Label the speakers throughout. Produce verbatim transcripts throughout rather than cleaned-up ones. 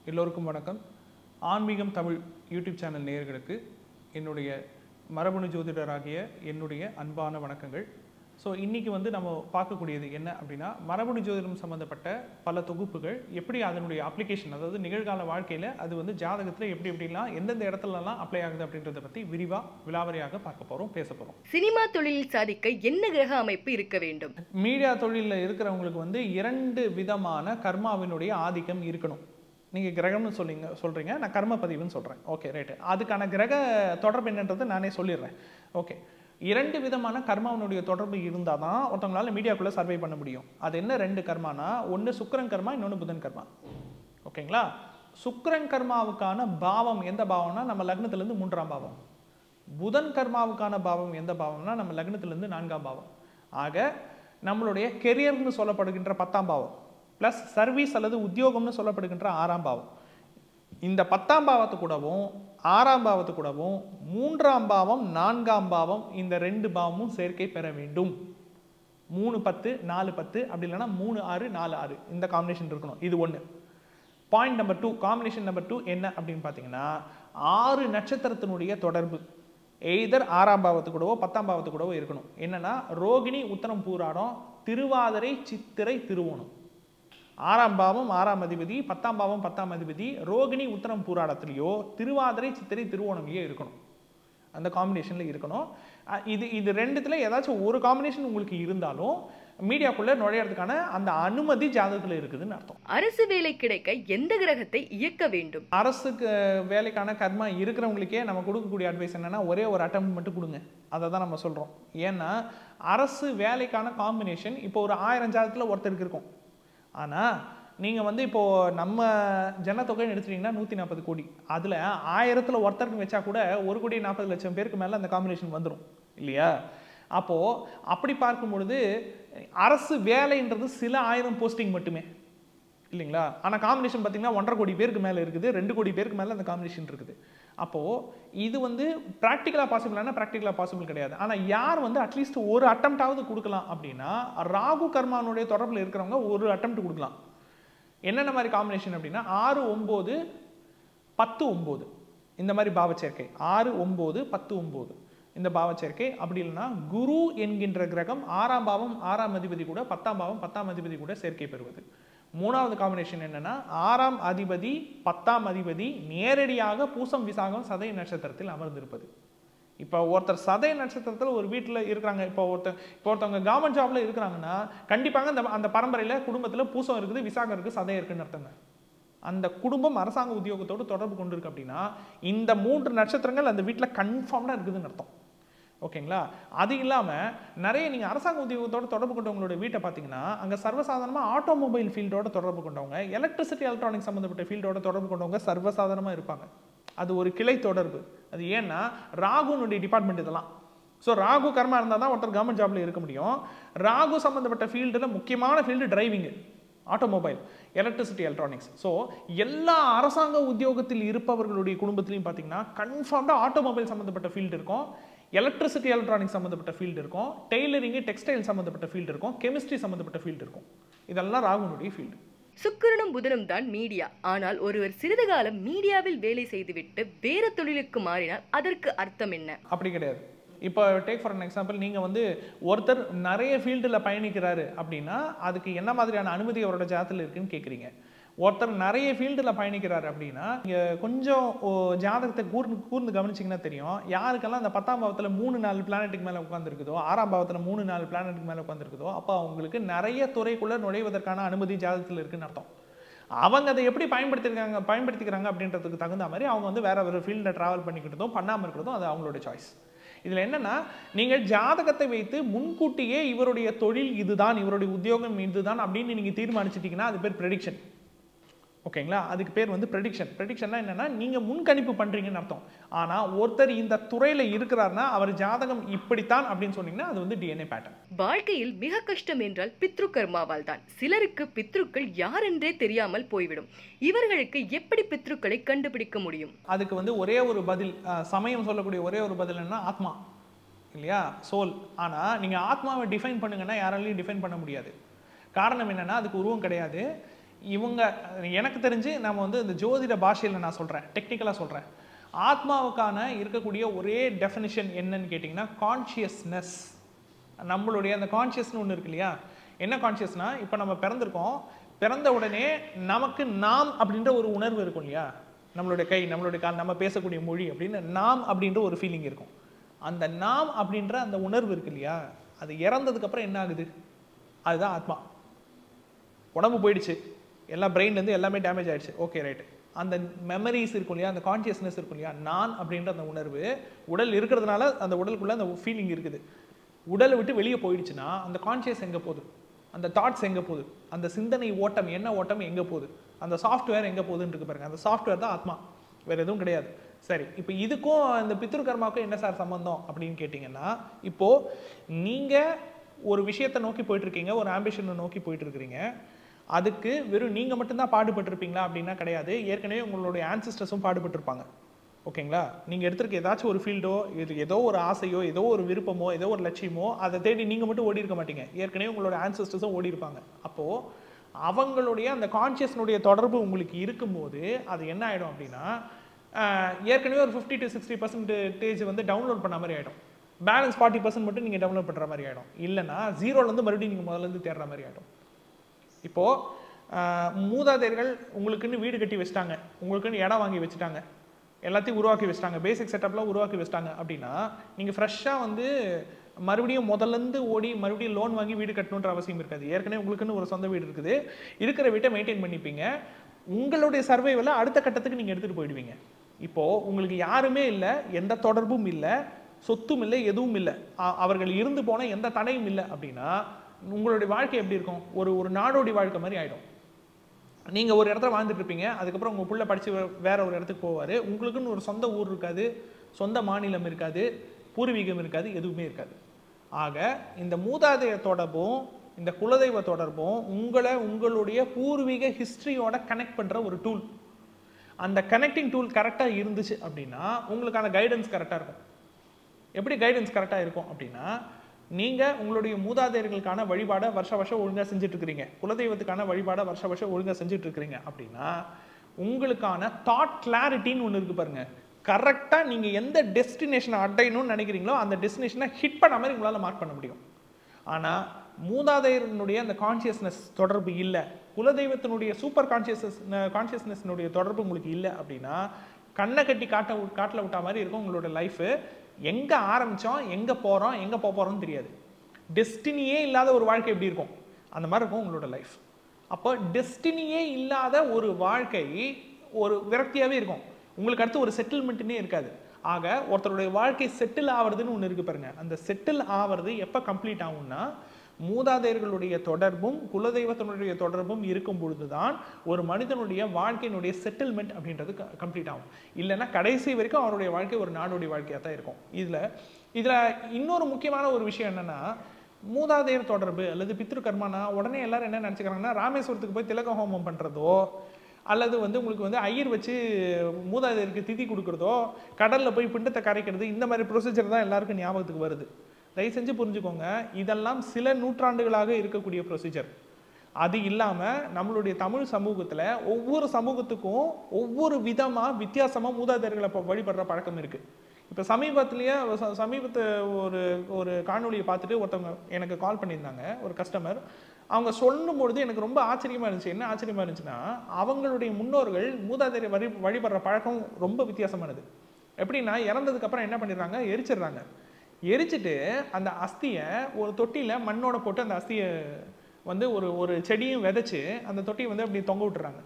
Speaker 1: எல்லோருக்கும் வணக்கம். ஆன்மீகம் தமிழ் யூடியூப் சேனல் நேயர்களுக்கு என்னுடைய மரபணு ஜோதிடராகிய என்னுடைய அன்பான வணக்கங்கள். ஸோ இன்றைக்கி வந்து நம்ம பார்க்கக்கூடியது என்ன அப்படின்னா, மரபணு ஜோதிடம் சம்மந்தப்பட்ட பல தொகுப்புகள் எப்படி அதனுடைய அப்ளிகேஷன், அதாவது நிகழ்கால வாழ்க்கையில் அது வந்து ஜாதகத்தில் எப்படி எப்படிலாம் எந்தெந்த இடத்துலலாம் அப்ளை ஆகுது அப்படின்றத பற்றி விரிவாக விலாவரியாக பார்க்க போகிறோம், பேச போகிறோம்.
Speaker 2: சினிமா தொழிலில் சாதிக்க என்ன கிரக அமைப்பு இருக்க வேண்டும்?
Speaker 1: மீடியா தொழிலில் இருக்கிறவங்களுக்கு வந்து இரண்டு விதமான கர்மாவினுடைய ஆதிக்கம் இருக்கணும். நீங்கள் கிரகம்னு சொல்லிங்க சொல்கிறீங்க, நான் கர்ம பதிவுன்னு சொல்கிறேன். Okay right. அதுக்கான கிரக தொடர்பு என்னன்றது நானே சொல்லிடுறேன். ஓகே, இரண்டு விதமான கர்மாவினுடைய தொடர்பு இருந்தால் தான் ஒருத்தவங்களால மீடியாக்குள்ளே சர்வை பண்ண முடியும். அது என்ன ரெண்டு கர்மானா, ஒன்று சுக்கிரன் கர்மா, இன்னொன்று புதன் கர்மா. ஓகேங்களா? சுக்கிரன் கர்மாவுக்கான பாவம் எந்த பாவம்னா நம்ம லக்னத்திலேருந்து மூன்றாம் பாவம். புதன் கர்மாவுக்கான பாவம் எந்த பாவம்னா நம்ம லக்னத்திலேருந்து நான்காம் பாவம். ஆக நம்மளுடைய கெரியர்னு சொல்லப்படுகின்ற பத்தாம் பாவம் ப்ளஸ் சர்வீஸ் அல்லது உத்தியோகம்னு சொல்லப்படுகின்ற ஆறாம் பாவம். இந்த பத்தாம் பாவத்து கூடவும் ஆறாம் பாவத்து கூடவும் மூன்றாம் பாவம் நான்காம் பாவம் இந்த ரெண்டு பாவமும் சேர்க்கை பெற வேண்டும். மூணு பத்து நாலு பத்து அப்படி இல்லைன்னா மூணு ஆறு நாலு ஆறு இந்த காம்பினேஷன் இருக்கணும். இது ஒன்று. Point number two, combination number two என்ன அப்படின்னு பார்த்தீங்கன்னா, ஆறு நட்சத்திரத்தினுடைய தொடர்பு எய்தர் ஆறாம் பாவத்து கூடவோ பத்தாம் பாவத்து கூடவோ இருக்கணும். என்னன்னா, ரோகிணி உத்தரம் பூராடம் திருவாதிரை சித்திரை திருவோணம். ஆறாம் பாவம் ஆறாம் அதிபதி, பத்தாம் பாவம் பத்தாம் அதிபதி ரோகிணி உத்தரம் பூராடத்திலேயோ திருவாதிரை சித்திரை திருவோணமையோ இருக்கணும். அந்த காம்பினேஷனில் இருக்கணும். இது இது ரெண்டுத்துல ஏதாச்சும் ஒரு காம்பினேஷன் உங்களுக்கு இருந்தாலும் மீடியாக்குள்ள நுழையிறதுக்கான அந்த அனுமதி ஜாதகத்தில் இருக்குதுன்னு அர்த்தம்.
Speaker 2: அரசு வேலை கிடைக்க எந்த கிரகத்தை இயக்க வேண்டும்?
Speaker 1: அரசுக்கு வேலைக்கான கர்மா இருக்கிறவங்களுக்கே நம்ம கொடுக்கக்கூடிய அட்வைஸ் என்னன்னா, ஒரே ஒரு அட்டம் மட்டும் கொடுங்க. அதை தான் நம்ம சொல்றோம். ஏன்னா அரசு வேலைக்கான காம்பினேஷன் இப்போ ஒரு ஆயிரம் ஜாதகத்தில் ஒருத்தருக்கு இருக்கும். ஆனால் நீங்கள் வந்து இப்போது நம்ம ஜனத்தொகைன்னு எடுத்துட்டிங்கன்னா நூற்றி நாற்பது கோடி, அதில் ஆயிரத்தில் ஒருத்தருக்கு வச்சா கூட ஒரு கோடி நாற்பது லட்சம் பேருக்கு மேலே அந்த காம்பினேஷன் வந்துடும் இல்லையா? அப்போது அப்படி பார்க்கும் பொழுது அரசு வேலைன்றது சில ஆயிரம் போஸ்டிங் மட்டுமே இல்லைங்களா? ஆனால் காம்பினேஷன் பார்த்தீங்கன்னா ஒன்றரை கோடி பேருக்கு மேலே இருக்குது, ரெண்டு கோடி பேருக்கு மேலே அந்த காம்பினேஷன் இருக்குது. அப்போது இது வந்து ப்ராக்டிக்கலாக பாசிபிளான ப்ராக்டிக்கலாக பாசிபிள் கிடையாது. ஆனால் யார் வந்து அட்லீஸ்ட் ஒரு அட்டம்ப்டாவது கொடுக்கலாம் அப்படின்னா, ராகு கர்மானுடைய தொடர்பில் இருக்கிறவங்க ஒரு அட்டம்ப்ட் கொடுக்கலாம். என்னென்ன மாதிரி காம்பினேஷன் அப்படின்னா, ஆறு ஒம்பது பத்து ஒம்பது இந்த மாதிரி பாவச்சேர்க்கை, ஆறு ஒம்பது பத்து ஒம்பது இந்த பாவச்சேர்க்கை. அப்படி இல்லைன்னா குரு என்கின்ற கிரகம் ஆறாம் பாவம் ஆறாம் அதிபதி கூட பத்தாம் பாவம் பத்தாம் அதிபதி கூட சேர்க்கை பெறுவது. மூணாவது காம்பினேஷன் என்னன்னா, ஆறாம் அதிபதி பத்தாம் அதிபதி நேரடியாக பூசம் விசாகம் சதய நட்சத்திரத்தில் அமர்ந்திருப்பது. இப்போ ஒருத்தர் சதய நட்சத்திரத்தில் ஒரு வீட்டில் இருக்கிறாங்க, இப்போ ஒருத்தர் இப்போ ஒருத்தவங்க கவர்மெண்ட் ஜாப்ல இருக்கிறாங்கன்னா கண்டிப்பாக அந்த அந்த பரம்பரையில் குடும்பத்தில் பூசம் இருக்குது, விசாகம் இருக்குது, சதயம் இருக்குன்னு அர்த்தங்க. அந்த குடும்பம் அரசாங்க உத்தியோகத்தோடு தொடர்பு கொண்டு இருக்கு அப்படின்னா இந்த மூன்று நட்சத்திரங்கள் அந்த வீட்டில் கன்ஃபார்ம்டாக இருக்குதுன்னு அர்த்தம். ஓகேங்களா? அது இல்லாமல் நிறைய நீங்கள் அரசாங்க உத்தியோகத்தோடு தொடர்பு கொண்டவங்களோட வீட்டை பார்த்தீங்கன்னா அங்கே சர்வசாதாரணமாக ஆட்டோமொபைல் ஃபீல்டோட தொடர்பு கொண்டவங்க, எலக்ட்ரிசிட்டி எலக்ட்ரானிக்ஸ் சம்மந்தப்பட்ட ஃபீல்டோட தொடர்பு கொண்டவங்க சர்வசாதாரணமாக இருப்பாங்க. அது ஒரு கிளை தொடர்பு. அது ஏன்னா ராகுனுடைய டிபார்ட்மெண்ட் இதெல்லாம். ஸோ ராகு கர்மா இருந்தால் தான் ஒருத்தர் கவர்மெண்ட் ஜாப்ல இருக்க முடியும். ராகு சம்மந்தப்பட்ட ஃபீல்டில் முக்கியமான field driving, automobile, electricity electronics. So எல்லா அரசாங்க உத்தியோகத்தில் இருப்பவர்களுடைய குடும்பத்திலையும் பார்த்தீங்கன்னா கன்ஃபார்ம்டாக ஆட்டோமொபைல் சம்மந்தப்பட்ட ஃபீல்டு இருக்கும், எலக்ட்ரிசிட்டி எலக்ட்ரானிக்ஸ் சம்மந்தப்பட்ட ஃபீல்டு இருக்கும், டெய்லரிங்கு டெக்ஸ்டைல் சம்மந்தப்பட்ட ஃபீல்டு இருக்கும், கெமிஸ்ட்ரி சம்மந்தப்பட்ட ஃபீல்டு இருக்கும். இதெல்லாம் ராகுனுடைய ஃபீல்டு.
Speaker 2: சுக்கிரனும் புதனும் தான் மீடியா. ஆனால் ஒருவர் சிறிது காலம் மீடியாவில் வேலை செய்துவிட்டு வேறு தொழிலுக்கு மாறினால் அதற்கு அர்த்தம் என்ன?
Speaker 1: அப்படி கிடையாது. இப்போ டேக் ஃபார் அன் எக்ஸாம்பிள், நீங்கள் வந்து ஒருத்தர் நிறைய ஃபீல்டில் பயணிக்கிறாரு அப்படின்னா அதுக்கு என்ன மாதிரியான அனுமதி அவரோட ஜாதகத்தில் இருக்குன்னு கேட்குறீங்க. ஒருத்தர் நிறைய ஃபீல்டில் பயணிக்கிறார் அப்படின்னா நீங்கள் கொஞ்சம் ஜாதகத்தை கூர்ந்து கூர்ந்து கவனிச்சிங்கன்னா தெரியும், யாருக்கெல்லாம் அந்த பத்தாம் பாவத்தில் மூணு நாலு பிளானட்டுக்கு மேலே உட்காந்துருக்குதோ, ஆறாம் பாவத்தில் மூணு நாலு பிளானட்டுக்கு மேலே உட்காந்துருக்குதோ, அப்போ அவங்களுக்கு நிறைய துறைக்குள்ளே நுழைவதற்கான அனுமதி ஜாதகத்தில் இருக்குன்னு அர்த்தம். அவங்க அதை எப்படி பயன்படுத்திருக்காங்க பயன்படுத்திக்கிறாங்க அப்படின்றதுக்கு தகுந்த மாதிரி அவங்க வந்து வேற ஒரு ஃபீல்டில் ட்ராவல் பண்ணிக்கிட்டதும் பண்ணாமல் இருக்கிறதும் அது அவங்களோட சாய்ஸ். இதில் என்னன்னா, நீங்கள் ஜாதகத்தை வைத்து முன்கூட்டியே இவருடைய தொழில் இதுதான், இவருடைய உத்தியோகம் இதுதான் அப்படின்னு நீங்கள் தீர்மானிச்சிட்டிங்கன்னா அது பேர் ப்ரெடிக்ஷன். ஓகேங்களா? அதுக்கு பேர் வந்து ப்ரெடிக்ஷன். ப்ரெடிக்ஷன்னா என்னன்னா, நீங்கள் முன்கணிப்பு பண்ணுறீங்கன்னு அர்த்தம். ஆனால் ஒருத்தர் இந்த துறையில் இருக்கிறாருன்னா அவர் ஜாதகம் இப்படித்தான் அப்படின்னு சொன்னீங்கன்னா அது வந்து டிஎன்ஏ பேட்டர்ன்.
Speaker 2: வாழ்க்கையில் மிக கஷ்டம் என்றால் பித்ரு கர்மாவால் தான். சிலருக்கு பித்ருக்கள் யார் என்றே தெரியாமல் போய்விடும். இவர்களுக்கு எப்படி பித்ருக்களை கண்டுபிடிக்க முடியும்?
Speaker 1: அதுக்கு வந்து ஒரே ஒரு பதில், சமயம் சொல்லக்கூடிய ஒரே ஒரு பதில் என்ன, ஆத்மா இல்லையா, சோல். ஆனால் நீங்கள் ஆத்மாவை டிஃபைன் பண்ணுங்கன்னா யாராலையும் டிஃபைன் பண்ண முடியாது. காரணம் என்னன்னா, அதுக்கு உருவம் கிடையாது. இவங்க எனக்கு தெரிஞ்சு நம்ம வந்து இந்த ஜோதிட பாஷையில் நான் சொல்கிறேன், டெக்னிக்கலாக சொல்கிறேன், ஆத்மாவுக்கான இருக்கக்கூடிய ஒரே டெஃபினிஷன் என்னன்னு கேட்டிங்கன்னா கான்ஷியஸ்னஸ். நம்மளுடைய அந்த கான்ஷியஸ்னு ஒன்று இருக்கு இல்லையா? என்ன கான்ஷியஸ்னா, இப்போ நம்ம பிறந்திருக்கோம், பிறந்த உடனே நமக்கு நாம் அப்படின்ற ஒரு உணர்வு இருக்கும் இல்லையா? நம்மளுடைய கை, நம்மளுடைய கால், நம்ம பேசக்கூடிய மொழி அப்படின்னு நாம் அப்படின்ற ஒரு ஃபீலிங் இருக்கும். அந்த நாம் அப்படின்ற அந்த உணர்வு இருக்கு இல்லையா, அது இறந்ததுக்கு அப்புறம் என்ன ஆகுது? அதுதான் ஆத்மா. உடம்பு போயிடுச்சு, எல்லாம் பிரெயின்லேருந்து எல்லாமே டேமேஜ் ஆயிடுச்சு, ஓகே ரைட்டு. அந்த மெமரிஸ் இருக்கும் இல்லையா, அந்த கான்ஷியஸ்னஸ் இருக்கும் இல்லையா, நான் அப்படின்ற அந்த உணர்வு உடல் இருக்கிறதுனால அந்த உடலுக்குள்ள அந்த ஃபீலிங் இருக்குது. உடலை விட்டு வெளியே போயிடுச்சுன்னா அந்த கான்ஷியஸ் எங்கே போகுது? அந்த தாட்ஸ் எங்கே போகுது? அந்த சிந்தனை ஓட்டம், என்ன ஓட்டம் எங்கே போகுது? அந்த சாஃப்ட்வேர் எங்கே போகுதுன்னு இருக்கு பாருங்க. அந்த சாஃப்ட்வேர் தான் ஆத்மா, வேற எதுவும் கிடையாது. சரி, இப்போ இதுக்கும் இந்த பித்ரு கர்மாவுக்கும் என்ன சார் சம்பந்தம் அப்படின்னு கேட்டிங்கன்னா, இப்போ நீங்க ஒரு விஷயத்தை நோக்கி போயிட்டு இருக்கீங்க, ஒரு ஆம்பிஷனை நோக்கி போயிட்டு இருக்கிறீங்க. அதுக்கு வெறும் நீங்க மட்டும்தான் பாடுபட்டிருப்பீங்களா அப்படின்னா கிடையாது. ஏற்கனவே உங்களுடைய ஆன்சிஸ்டர்ஸும் பாடுபட்டிருப்பாங்க. ஓகேங்களா? நீங்கள் எடுத்துருக்க ஏதாச்சும் ஒரு ஃபீல்டோ, இது ஏதோ ஒரு ஆசையோ, ஏதோ ஒரு விருப்பமோ, ஏதோ ஒரு லட்சியமோ, அதை தேடி நீங்கள் மட்டும் ஓடி இருக்க மாட்டீங்க. ஏற்கனவே உங்களோட ஆன்சிஸ்டர்ஸும் ஓடி இருப்பாங்க. அப்போது அவங்களுடைய அந்த கான்ஷியஸ்னுடைய தொடர்பு உங்களுக்கு இருக்கும்போது அது என்ன ஆகிடும் அப்படின்னா, ஏற்கனவே ஒரு ஃபிஃப்டி டு சிக்ஸ்டி பர்சன்டேஜ் வந்து டவுன்லோட் பண்ண மாதிரி ஆகிடும். பேலன்ஸ் ஃபார்ட்டி பர்சன்ட் மட்டும் நீங்கள் டவுன்லோட் பண்ணுற மாதிரி ஆகிடும். இல்லைனா ஜீரோலேருந்து மறுபடியும் நீங்கள் முதல்லேருந்து தேடுற மாதிரி ஆகிடும். இப்போது மூதாதையர்கள் உங்களுக்குன்னு வீடு கட்டி வச்சுட்டாங்க, உங்களுக்குன்னு இடம் வாங்கி வச்சுட்டாங்க, எல்லாத்தையும் உருவாக்கி வச்சுட்டாங்க, பேசிக் செட்டப்லாம் உருவாக்கி வச்சுட்டாங்க அப்படின்னா நீங்கள் ஃப்ரெஷ்ஷாக வந்து மறுபடியும் முதல்லேருந்து ஓடி மறுபடியும் லோன் வாங்கி வீடு கட்டணுன்ற அவசியம் இருக்காது. ஏற்கனவே உங்களுக்குன்னு ஒரு சொந்த வீடு இருக்குது, இருக்கிற வீட்டை மெயின்டைன் பண்ணிப்பீங்க. உங்களுடைய சர்வைவலை அடுத்த கட்டத்துக்கு நீங்கள் எடுத்துகிட்டு போயிடுவீங்க. இப்போது உங்களுக்கு யாருமே இல்லை, எந்த தொடர்பும் இல்லை, சொத்தும் இல்லை, எதுவும் இல்லை, அவர்கள் இருந்து போன எந்த தடையும் இல்லை அப்படின்னா உங்களுடைய வாழ்க்கை எப்படி இருக்கும்? ஒரு ஒரு நாடோடி வாழ்க்கை மாதிரி ஆகிடும். நீங்கள் ஒரு இடத்துல வாழ்ந்துட்டு இருப்பீங்க, அதுக்கப்புறம் உங்கள் பிள்ளை படித்து வேற ஒரு இடத்துக்கு போவார், உங்களுக்குன்னு ஒரு சொந்த ஊர் இருக்காது, சொந்த மாநிலம் இருக்காது, பூர்வீகம் இருக்காது, எதுவுமே இருக்காது. ஆக இந்த மூதாதைய தொடர்பும் இந்த குலதெய்வ தொடர்பும் உங்களை உங்களுடைய பூர்வீக ஹிஸ்ட்ரியோட கனெக்ட் பண்ணுற ஒரு டூல். அந்த கனெக்டிங் டூல் கரெக்டாக இருந்துச்சு அப்படின்னா உங்களுக்கான கைடன்ஸ் கரெக்டாக இருக்கும். எப்படி கைடன்ஸ் கரெக்டாக இருக்கும் அப்படின்னா, நீங்கள் உங்களுடைய மூதாதையர்களுக்கான வழிபாடை வருஷ வருஷம் ஒழுங்காக செஞ்சுட்டு இருக்கிறீங்க, குலதெய்வத்துக்கான வழிபாடை வருஷ வருஷம் ஒழுங்காக செஞ்சுட்டு இருக்கிறீங்க அப்படின்னா உங்களுக்கான தாட் கிளாரிட்டின்னு ஒன்று இருக்குது பாருங்க. கரெக்டாக நீங்கள் எந்த டெஸ்டினேஷனை அடையணும்னு நினைக்கிறீங்களோ அந்த டெஸ்டினேஷனை ஹிட் பண்ண மாதிரி உங்களால் மார்க் பண்ண முடியும். ஆனால் மூதாதையர்களுடைய அந்த கான்சியஸ்னஸ் தொடர்பு இல்லை, குலதெய்வத்தினுடைய சூப்பர் கான்சியஸ்னஸ் கான்சியஸ்னஸ்னுடைய தொடர்பு உங்களுக்கு இல்லை அப்படின்னா கண்ணை கட்டி காட்ட காட்டில் விட்டா மாதிரி இருக்கும் உங்களோட லைஃபு. எங்கே ஆரம்பித்தோம், எங்கே போகிறோம், எங்கே போக போகிறோம்னு தெரியாது. டெஸ்டினியே இல்லாத ஒரு வாழ்க்கை எப்படி இருக்கும், அந்த மாதிரி இருக்கும் உங்களோட லைஃப். அப்போ டெஸ்டினியே இல்லாத ஒரு வாழ்க்கை ஒரு விரக்தியாகவே இருக்கும். உங்களுக்கு அடுத்து ஒரு செட்டில்மெண்ட்டுன்னே இருக்காது. ஆக ஒருத்தருடைய வாழ்க்கை செட்டில் ஆகிறதுன்னு ஒன்று இருக்குது பாருங்க. அந்த செட்டில் ஆகிறது எப்போ கம்ப்ளீட் ஆகும்னா மூதாதையர்களுடைய தொடர்பும் குலதெய்வத்தினுடைய தொடர்பும் இருக்கும் பொழுது தான் ஒரு மனிதனுடைய வாழ்க்கையினுடைய செட்டில்மெண்ட் அப்படின்றது கம்ப்ளீட் ஆகும். இல்லைன்னா கடைசி வரைக்கும் அவருடைய வாழ்க்கை ஒரு நாடோடி வாழ்க்கையாக தான் இருக்கும். இதில் இதில் இன்னொரு முக்கியமான ஒரு விஷயம் என்னென்னா, மூதாதையர் தொடர்பு அல்லது பித்ரு கர்மானா உடனே எல்லாரும் என்ன நினச்சிக்கிறாங்கன்னா ராமேஸ்வரத்துக்கு போய் திலக ஹோமம் பண்ணுறதோ அல்லது வந்து உங்களுக்கு வந்து ஐயர் வச்சு மூதாதையருக்கு திதி கொடுக்குறதோ கடலில் போய் பிண்டத்தை கரைக்கிறது, இந்த மாதிரி ப்ரொசீஜர் தான் எல்லாருக்கும் ஞாபகத்துக்கு வருது. தயவு செஞ்சு புரிஞ்சுக்கோங்க, இதெல்லாம் சில நூற்றாண்டுகளாக இருக்கக்கூடிய ப்ரொசீஜர். அது இல்லாமல் நம்மளுடைய தமிழ் சமூகத்தில் ஒவ்வொரு சமூகத்துக்கும் ஒவ்வொரு விதமாக வித்தியாசமாக மூதாதையர்களை வழிபடுற பழக்கம் இருக்குது. இப்போ சமீபத்துலேயே சமீபத்து ஒரு ஒரு காணொலியை பார்த்துட்டு ஒருத்தவங்க எனக்கு கால் பண்ணியிருந்தாங்க, ஒரு கஸ்டமர். அவங்க சொல்லும் பொழுது எனக்கு ரொம்ப ஆச்சரியமாக இருந்துச்சு. என்ன ஆச்சரியமாக இருந்துச்சுன்னா, அவங்களுடைய முன்னோர்கள் மூதாதையரை வழி வழிபடுற பழக்கம் ரொம்ப வித்தியாசமானது. எப்படின்னா இறந்ததுக்கப்புறம் என்ன பண்ணிடுறாங்க, எரிச்சிடுறாங்க. எரிச்சிட்டு அந்த அஸ்தியை ஒரு தொட்டியில் மண்ணோட போட்டு அந்த அஸ்தியை வந்து ஒரு ஒரு செடியும் விதைச்சி அந்த தொட்டியை வந்து அப்படி தொங்க விட்டுறாங்க.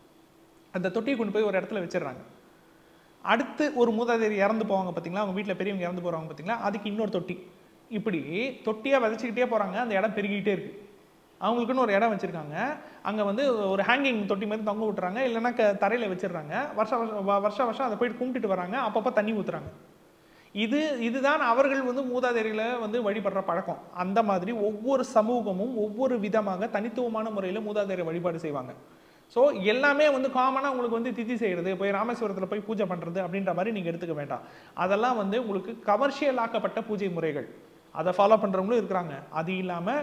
Speaker 1: அந்த தொட்டியை கொண்டு போய் ஒரு இடத்துல வச்சிடுறாங்க. அடுத்து ஒரு மூதாதையர் இறந்து போவாங்க பார்த்தீங்களா, அவங்க வீட்டில் பெரியவங்க இறந்து போகிறாங்க பார்த்தீங்களா, அதுக்கு இன்னொரு தொட்டி. இப்படி தொட்டியாக விதைச்சிக்கிட்டே போகிறாங்க. அந்த இடம் பெருகிக்கிட்டே இருக்குது. அவங்களுக்குன்னு ஒரு இடம் வச்சுருக்காங்க. அங்கே வந்து ஒரு ஹேங்கிங் தொட்டி மாதிரி தொங்க விட்டுறாங்க, இல்லைன்னா க தரையில் வச்சிடுறாங்க. வருஷ வருஷம் வருஷ வருஷம் அதை போயிட்டு கும்பிட்டுட்டு வராங்க. அப்பப்போ தண்ணி ஊற்றுறாங்க. இது இதுதான் அவர்கள் வந்து மூதாதையர்களை வந்து வழிபடுற பழக்கம். அந்த மாதிரி ஒவ்வொரு சமூகமும் ஒவ்வொரு விதமாக தனித்துவமான முறையில் மூதாதையரை வழிபாடு செய்வாங்க. ஸோ எல்லாமே வந்து காமனாக உங்களுக்கு வந்து திதி செய்கிறது, போய் ராமேஸ்வரத்தில் போய் பூஜை பண்ணுறது அப்படின்ற மாதிரி நீங்கள் எடுத்துக்க வேண்டாம். அதெல்லாம் வந்து உங்களுக்கு கமர்ஷியல் ஆக்கப்பட்ட பூஜை முறைகள், அதை ஃபாலோ பண்ணுறவங்களும் இருக்கிறாங்க. அது இல்லாமல்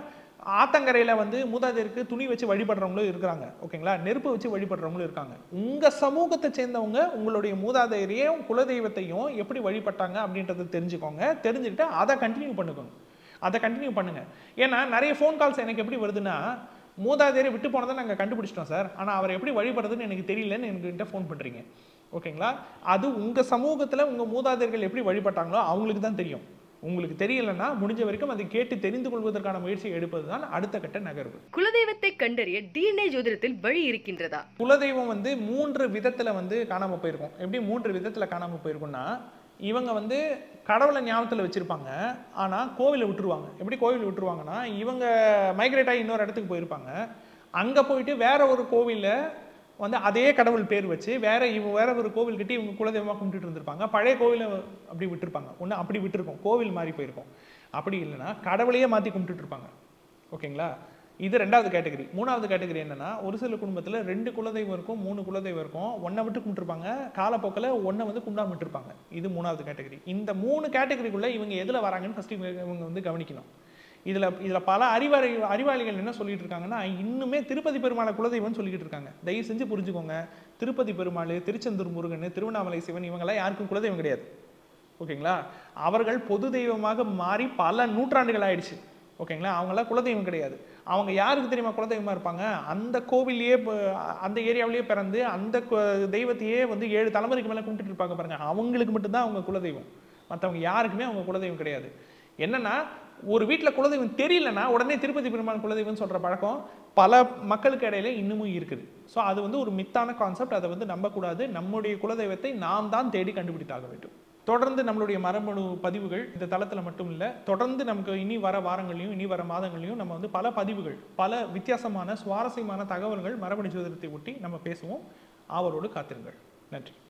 Speaker 1: ஆத்தங்கரையில் வந்து மூதாதையருக்கு துணி வச்சு வழிபடுறவங்களும் இருக்கிறாங்க. ஓகேங்களா? நெருப்பு வச்சு வழிபடுறவங்களும் இருக்காங்க. உங்கள் சமூகத்தை சேர்ந்தவங்க உங்களுடைய மூதாதையரையும் குலதெய்வத்தையும் எப்படி வழிபட்டாங்க அப்படின்றத தெரிஞ்சுக்கோங்க. தெரிஞ்சுக்கிட்டு அதை கண்டினியூ பண்ணுக்கோங்க. அதை கண்டினியூ பண்ணுங்க. ஏன்னா நிறைய ஃபோன் கால்ஸ் எனக்கு எப்படி வருதுன்னா, மூதாதையரை விட்டு போனதை நாங்கள் கண்டுபிடிச்சிட்டோம் சார், ஆனால் அவர் எப்படி வழிபடுறதுன்னு எனக்கு தெரியலன்னு என்கிட்ட ஃபோன் பண்ணுறீங்க. ஓகேங்களா? அது உங்கள் சமூகத்தில் உங்கள் மூதாதையர்கள் எப்படி வழிபட்டாங்களோ அவங்களுக்கு தான் தெரியும். உங்களுக்கு தெரியலன்னா முடிஞ்ச வரைக்கும் அதை கேட்டு தெரிந்து கொள்வதற்கான முயற்சியை எடுப்பது தான் அடுத்த கட்ட நகர்வு.
Speaker 2: குலதெய்வத்தை கண்டறிய டிஎன்ஏ ஜோதிடத்தில் வழி இருக்கின்றதா?
Speaker 1: குலதெய்வம் வந்து மூன்று விதத்துல வந்து காணாம போயிருக்கும். எப்படி மூன்று விதத்துல காணாம போயிருக்கும்னா, இவங்க வந்து கடவுளை ஞாபகத்தில் வச்சிருப்பாங்க, ஆனா கோவிலை விட்டுருவாங்க. எப்படி கோவில் விட்டுருவாங்கன்னா, இவங்க மைக்ரேட் ஆகி இன்னொரு இடத்துக்கு போயிருப்பாங்க. அங்க போயிட்டு வேற ஒரு கோவில்ல வந்து அதே கடவுள் பேர் வச்சு வேற இவங்க வேற ஒரு கோவில் கிட்ட இவங்க குலதெய்வமாக கும்பிட்டுட்டு இருந்திருப்பாங்க. பழைய கோவிலை அப்படி விட்டுருப்பாங்க. ஒன்று அப்படி விட்டுருக்கும், கோவில் மாறி போயிருக்கும். அப்படி இல்லைன்னா கடவுளையே மாற்றி கும்பிட்டுட்டு இருப்பாங்க. ஓகேங்களா? இது ரெண்டாவது கேட்டகரி. மூணாவது கேட்டகரி என்னன்னா, ஒரு சில குடும்பத்தில் ரெண்டு குலதெய்வம் இருக்கும், மூணு குலதெய்வம் இருக்கும். ஒன்றை விட்டு கும்பிட்டுருப்பாங்க, காலப்போக்கில் ஒன்றை வந்து கும்பிடாம விட்டுருப்பாங்க. இது மூணாவது கேட்டகரி. இந்த மூணு கேட்டகரிக்குள்ள இவங்க எதில் வராங்கன்னு ஃபர்ஸ்ட் இவங்க வந்து கவனிக்கணும். இதில் இதில் பல அறிவாளி அறிவாளிகள் என்ன சொல்லிட்டு இருக்காங்கன்னா, இன்னுமே திருப்பதி பெருமாளை குலதெய்வம்னு சொல்லிக்கிட்டு இருக்காங்க. தயவு செஞ்சு புரிஞ்சுக்கோங்க, திருப்பதி பெருமாள், திருச்செந்தூர் முருகன், திருவண்ணாமலை சிவன் இவங்கெல்லாம் யாருக்கும் குலதெய்வம் கிடையாது. ஓகேங்களா? அவர்கள் பொது தெய்வமாக மாறி பல நூற்றாண்டுகள் ஆயிடுச்சு. ஓகேங்களா? அவங்களாம் குலதெய்வம் கிடையாது. அவங்க யாருக்கு தெரியுமா குலதெய்வமாக இருப்பாங்க? அந்த கோவிலையே அந்த ஏரியாவிலேயே பிறந்து அந்த தெய்வத்தையே வந்து ஏழு தலைமுறைக்கு மேலே கும்பிட்டுட்டு இருப்பாங்க பாருங்க, அவங்களுக்கு மட்டும்தான் அவங்க குலதெய்வம். மற்றவங்க யாருக்குமே அவங்க குலதெய்வம் கிடையாது. என்னன்னா, ஒரு வீட்டில் குலதெய்வம் தெரியலன்னா உடனே திருப்பதி பெருமாள் குலதெய்வம் சொல்ற பழக்கம் பல மக்களுக்கு இடையில இன்னமும் இருக்குது. ஸோ அது வந்து ஒரு மித்தான கான்செப்ட். அதை வந்து நம்பக்கூடாது. நம்முடைய குலதெய்வத்தை நாம் தான் தேடி கண்டுபிடித்தாக வேண்டும். தொடர்ந்து நம்மளுடைய மரபணு பதிவுகள் இந்த தளத்தில் மட்டும் இல்லை, தொடர்ந்து நமக்கு இனி வர வாரங்களையும் இனி வர மாதங்களையும் நம்ம வந்து பல பதிவுகள், பல வித்தியாசமான சுவாரஸ்யமான தகவல்கள் மரபணு ஜோதிடத்தை ஒட்டி நம்ம பேசுவோம். ஆவலோடு காத்திருங்கள். நன்றி.